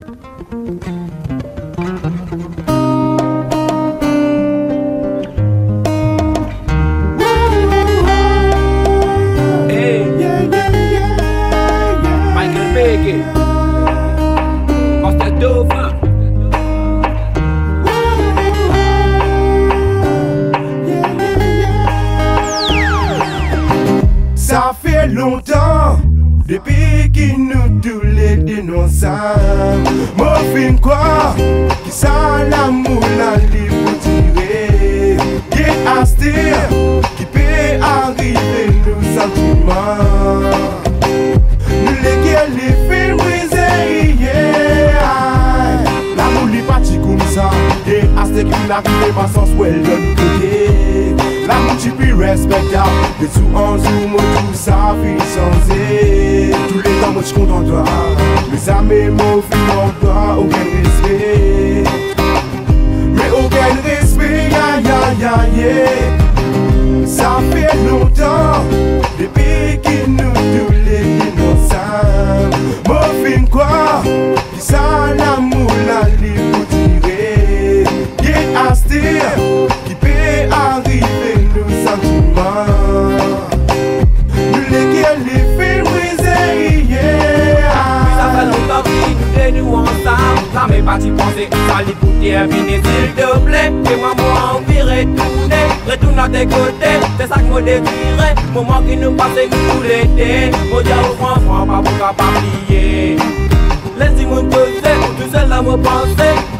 Ça fait longtemps depuis qu'ils nous tous les dénonçons. Moi fin quoi qui ça l'amour la libre tirer. Qui astir qui peut arriver nos sentiments. Nous les guerres les films brisés hier. L'amour n'est pas si comme ça. Et astir qui n'arrive pas sans souhait de nous côté. L'amour tu peux respectable. De tout en tout, moi tout ça finit sans et tous les temps moi je compte en toi. Mes amis m'ont fait en toi. Aucun respect. Mais aucun respect. Ça fait longtemps depuis qu'ils nous tous les dénonçons. Moi fin quoi qui ça l'amour la libre tirer. Qui astir qui peut arriver nos sentiments. Nous les guerres les films brisés hier. Ça fait longtemps que nous ensemble. Ça m'est parti penser ça les pour terminer s'il te plaît. Et moi envie retourner. Retourne à tes côtés. C'est ça que moi désirais. Moment qui nous passait nous tout l'été. Moi dis aux enfants pas pour pas oublier. Les dis-moi que c'est tout seul à me penser.